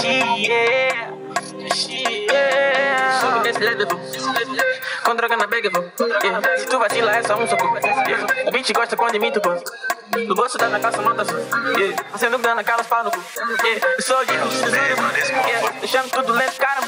Sobe nesse level, com droga na bag, se tu vacila é só um soco. O beat gosta quando imito, pô. No bolso tá na calça, manda só. Fazendo grana, calas pau no cu. Eu sou de deixando tudo lento, cara.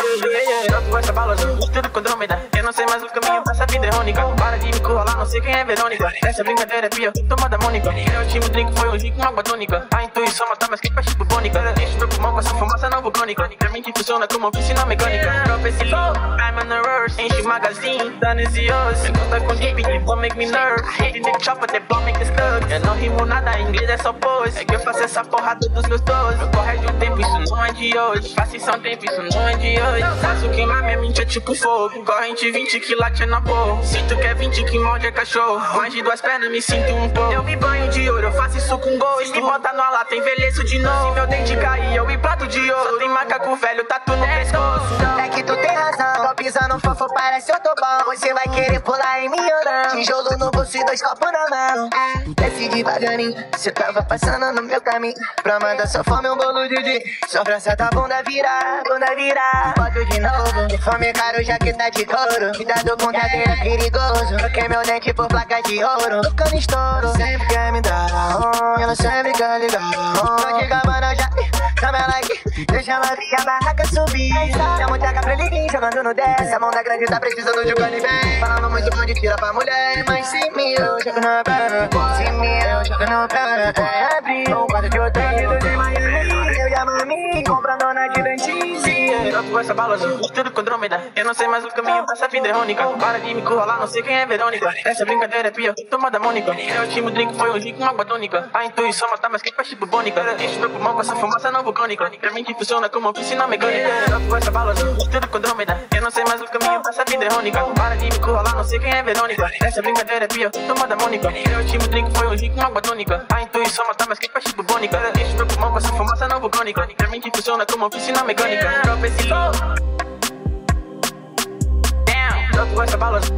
Eu gosto bala, tudo com Andrômeda. Eu não sei mais o caminho, essa vida é única. Para de me curralar, não sei quem é Verônica. Essa brincadeira é pior, toma da Mônica. Meu time drink foi um rico, uma água tônica. A intuição mata mais que peixe bubônica. Enche meu pulmão com essa fumaça não vulcânica. Pra mim que funciona como oficina mecânica. Prophecy, I'm on the rush. Enche o magazine, done is yours. Encosta com deep, they won't make me nerve. Hitting the chopper, they won't make me stuck. Eu não rimo nada, em inglês é só pose. É que eu faço essa porrada dos meus dois. Eu corre de um tempo, isso não é de hoje. Faço só um tempo, isso não é de hoje. Faço queimar minha mente é tipo fogo. Corrente 20 que late na porra. Sinto que é 20 que morde é cachorro. Mais de duas pernas, me sinto um pouco. Eu me banho de ouro, eu faço isso com gosto. Se me bota na lata, envelheço de novo. Se meu dente cair, eu emplato de ouro. Só tem macaco velho, tatu no pescoço. É que tu tem razão, tô pisando fofo, parece eu tô bom. Você vai querer pular em mim ou não? Tijolo no bolso e 2 copos na mão. Desce devagarinho, cê tava passando no meu caminho. Pra mandar só fome um bolo de dia. Só pra sentar bunda virar, bunda virar. Boto de novo, fome caro, jaqueta de couro. Cuidado com cadeira perigoso. Troquei meu dente por placa de ouro. Tocando estouro, sempre quer me dar a ela sempre quer ligar. Não diga, mano, já chama ela aqui. Deixa ela vir a barraca subir. Minha muitaca pra liguinho, jogando no 10. A mão da grande tá precisando de um cane bem. Falando muito bom de tira pra mulher. Mas se me eu jogo na perna. Se me eu jogo na perna. É abrir um quadro de hotel de Miami. Eu e a mami comprando na de dentista. Eu com essa bala, tudo com Andrômeda. Eu não sei mais o caminho, essa vida é única. Para de me curralar, não sei quem é Verônica. Essa brincadeira é pior, toma da Mônica. Meu time drink foi um rico, uma água tônica. A intuição mata mais que peixe bubônica. Enche meu pulmão com essa fumaça não vulcânica. Pra mim que funciona como oficina mecânica. Eu com essa bala, tudo com Andrômeda. Eu não sei mais o caminho, essa vida é única. Para de me curralar, não sei quem é Verônica. Essa brincadeira é pior, toma da Mônica. Meu time drink foi um rico, uma água tônica. A intuição mata mais que peixe bubônica. Enche meu pulmão com essa fumaça não vulcânica. Pra mim que funciona como oficina mecânica. Prophecy, eu com essa bala.